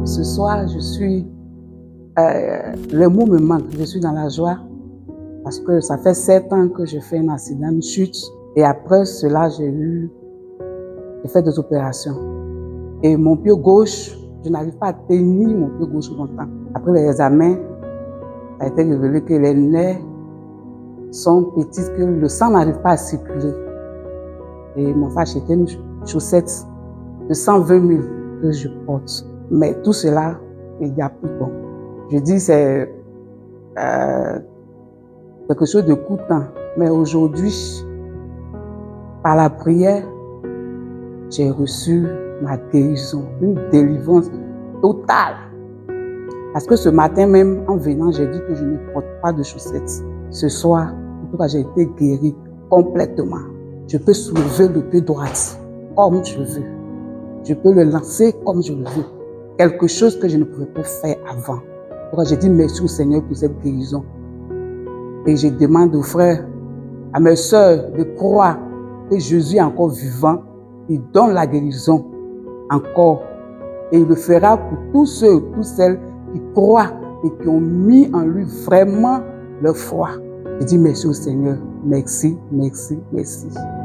Ce soir, les mots me manquent. Je suis dans la joie parce que ça fait 7 ans que je fais un accident, une chute. Et après cela, j'ai fait des opérations. Et mon pied gauche, je n'arrive pas à tenir mon pied gauche longtemps. Après les examens, ça a été révélé que les nerfs sont petits, que le sang n'arrive pas à circuler. Et mon frère acheté une chaussette de 120 000 que je porte. Mais tout cela, il n'y a plus bon. Je dis c'est quelque chose de coûtant. Mais aujourd'hui, par la prière, j'ai reçu ma guérison, une délivrance totale. Parce que ce matin même, en venant, j'ai dit que je ne porte pas de chaussettes. Ce soir, en tout cas, j'ai été guérie complètement. Je peux soulever le pied droit comme je veux. Je peux le lancer comme je le veux. Quelque chose que je ne pouvais pas faire avant. Donc j'ai dit merci au Seigneur pour cette guérison. Et je demande aux frères, à mes sœurs, de croire que Jésus est encore vivant. Il donne la guérison encore. Et il le fera pour tous ceux, toutes celles qui croient et qui ont mis en lui vraiment leur foi. Je dis merci au Seigneur. Merci, merci, merci.